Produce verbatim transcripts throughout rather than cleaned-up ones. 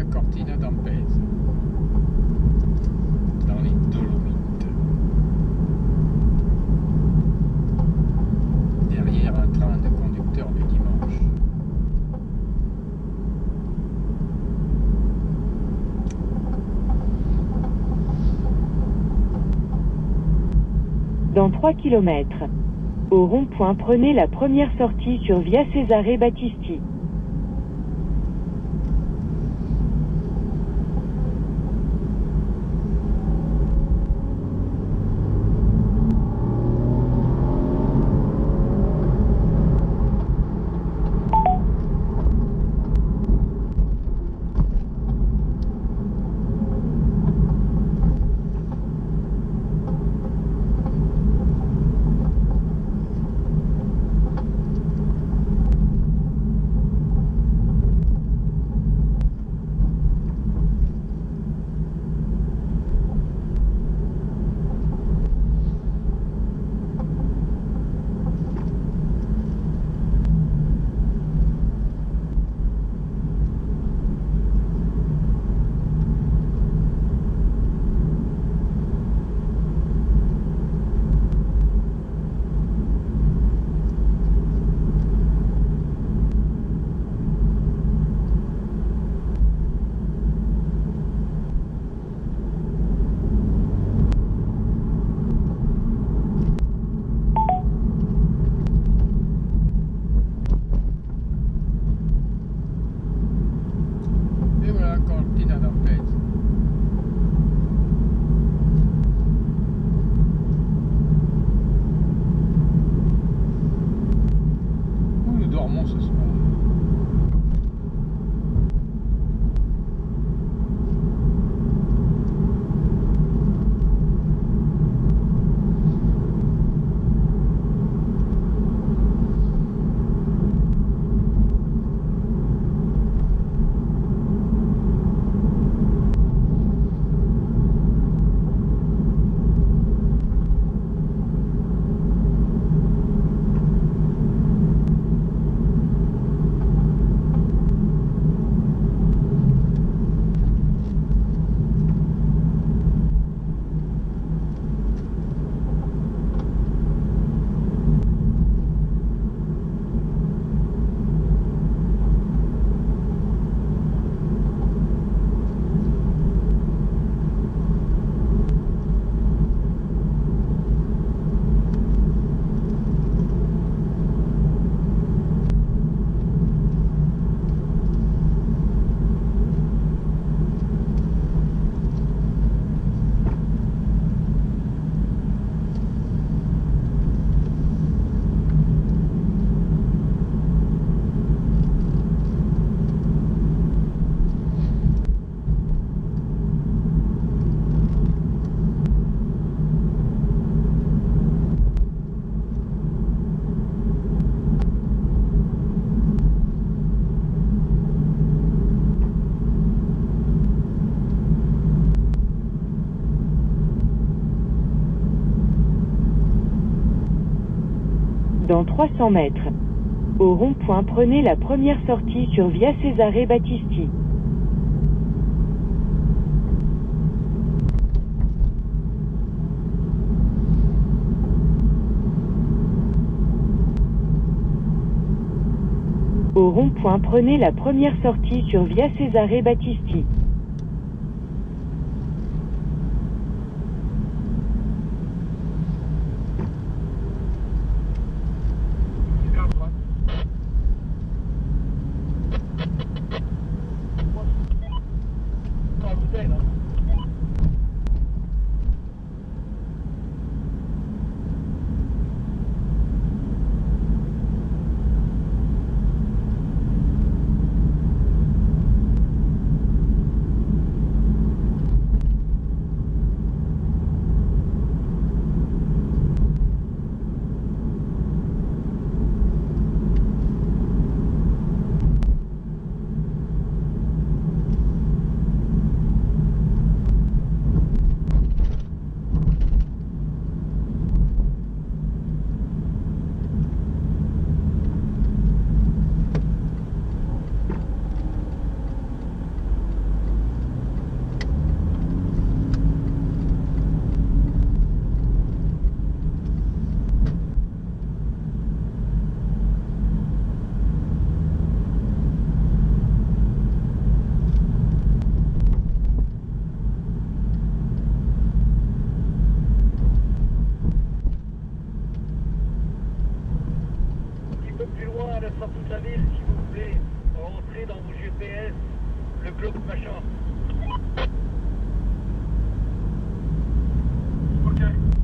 à Cortina d'Ampezzo, dans les Dolomites. Derrière un train de conducteurs du dimanche. Dans trois kilomètres. Au rond-point, prenez la première sortie sur Via Cesare Battisti. Cortina d'Ampezzo. Où nous dormons ce soir? Dans trois cents mètres. Au rond-point, prenez la première sortie sur Via Cesare Battisti. Au rond-point, prenez la première sortie sur Via Cesare Battisti. P S, le club machin. Ok.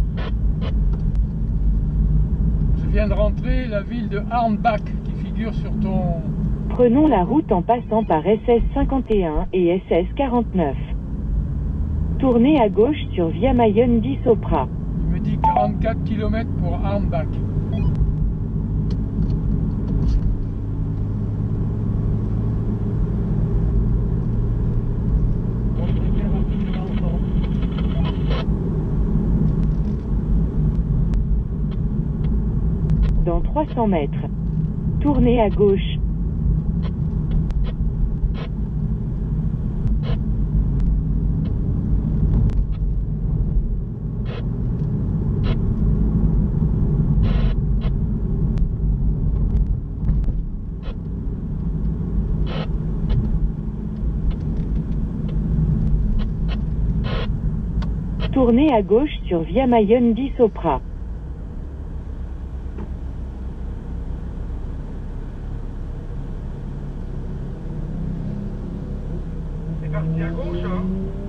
Je viens de rentrer la ville de Arnbach qui figure sur ton... Prenons la route en passant par S S cinquante et un et S S quarante-neuf. Tournez à gauche sur Via Mayenne di Sopra. Il me dit quarante-quatre kilomètres pour Arnbach. Dans trois cents mètres, tournez à gauche. Tournez à gauche sur Via Mayenne di Sopra. C'est parti à gauche, hein.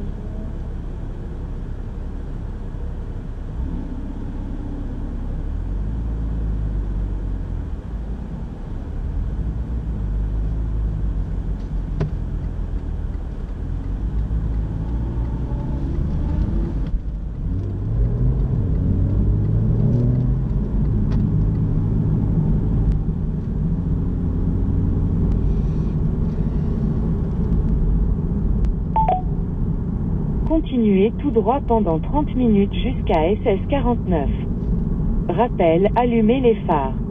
Continuez tout droit pendant trente minutes jusqu'à S S quarante-neuf. Rappel, allumez les phares.